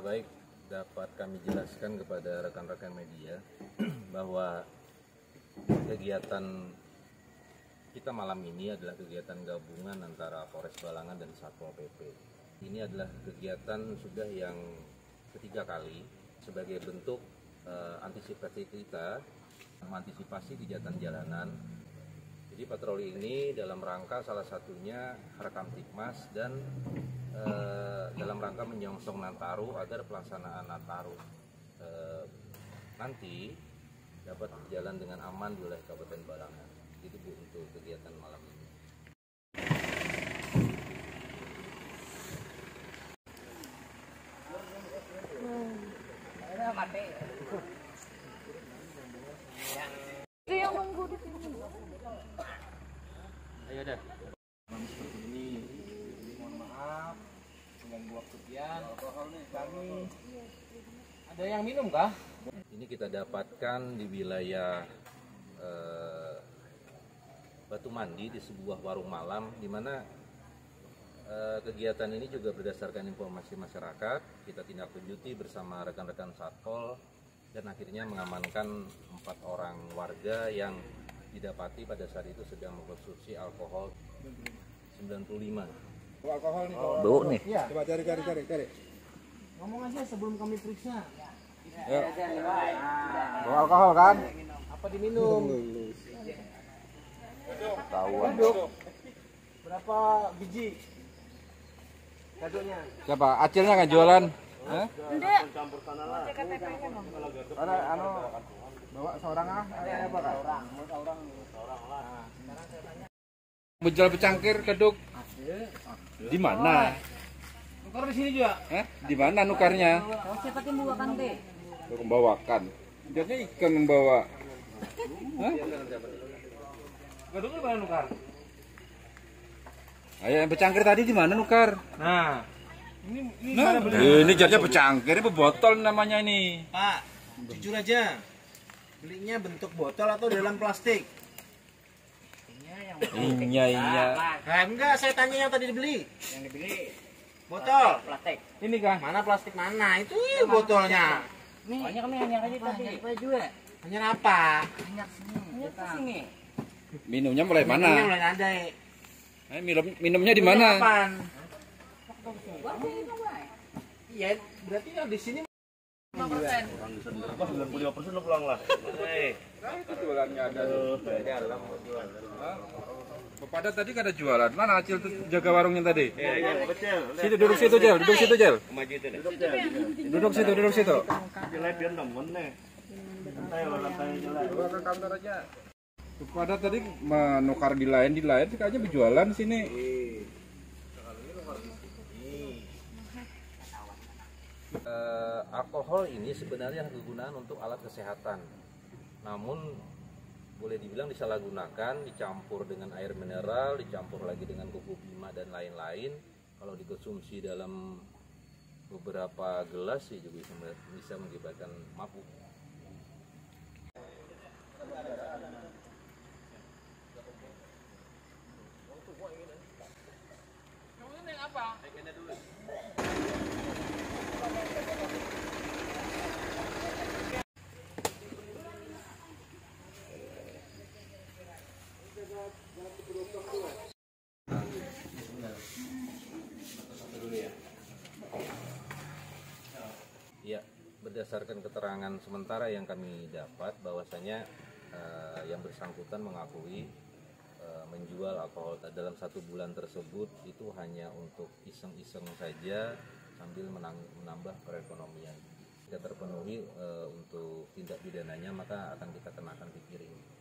Baik, dapat kami jelaskan kepada rekan-rekan media bahwa kegiatan kita malam ini adalah kegiatan gabungan antara Polres Balangan dan Satpol PP. Ini adalah kegiatan sudah yang ketiga kali sebagai bentuk antisipasi kita mengantisipasi kejahatan jalanan. Jadi patroli ini dalam rangka salah satunya rekam tikmas dan dalam rangka menyongsong Nataru agar pelaksanaan Nataru nanti dapat berjalan dengan aman di wilayah Kabupaten Balangan. Itu Bu untuk kegiatan malam ini. Itu yang nunggu di sini. Ayo dah. Seperti ini. Mohon maaf mengganggu waktu kian. Alkohol nih kami. Ada yang minum kah? Ini kita dapatkan di wilayah Batu Mandi di sebuah warung malam di mana kegiatan ini juga berdasarkan informasi masyarakat. Kita tindak lanjuti bersama rekan-rekan Satpol dan akhirnya mengamankan 4 orang warga yang didapati pada saat itu sedang mengkonsumsi alkohol 95. Alkohol nih. Bau nih. Iya. Coba cari. Ngomong aja sebelum kami periksa. Ya. Bawa alkohol kan? Apa diminum? Tahuan. Berapa biji? Kadonya. Siapa? Acilnya nggak jualan? Hah? Enggak. Cek KTP kan, Om. Ada bawa seorang ada apa kan? Seorang. Menjual pecangkir keduk. Di mana? Nukar di sini juga. Di mana nukarnya? Oh, siapa yang membawakan teh? Membawakan. Jadinya ikan membawa. Hah? Kadungnya mana nukar? Ayo yang pecangkir tadi di mana nukar? Nah. Ini Nah, mana beli? ini jadinya pecangkir, ini botol namanya ini. Pak, jujur aja. Belinya bentuk botol atau dalam plastik? Iya. Nah, enggak, saya tanya yang tadi dibeli. Yang dibeli Botol. plastik. Ini kah? Mana plastik mana? Itu botolnya. Banyak kami hanya aja tadi. juga. Hanya apa? Banyak sini. Banyak sini. Minumnya mulai Ini mana? mulai ada. Minumnya di mana? Kapan? Iya, berarti yang di sini 5%. Apa 95% lo pulang lah. Itu jualannya ada. Pada tadi kan ada jualan. Mana Acil tuh jaga warungnya tadi? Iya, betul. Situ duduk situ Jel, duduk situ Jel. Maju itu deh. Duduk situ. Jelek dia temen nih. Santai jelek. Bawa ke kantor aja. Pada tadi menukar di lain kayaknya berjualan sini. Alkohol ini sebenarnya kegunaan untuk alat kesehatan, namun boleh dibilang disalahgunakan, dicampur dengan air mineral, dicampur lagi dengan kuku bima dan lain-lain. Kalau dikonsumsi dalam beberapa gelas sih juga bisa mengakibatkan mabuk. Ya, berdasarkan keterangan sementara yang kami dapat bahwasanya yang bersangkutan mengakui menjual alkohol dalam 1 bulan tersebut itu hanya untuk iseng-iseng saja sambil menambah perekonomian. Jika terpenuhi untuk tindak pidananya maka akan kita kenakan pikirin.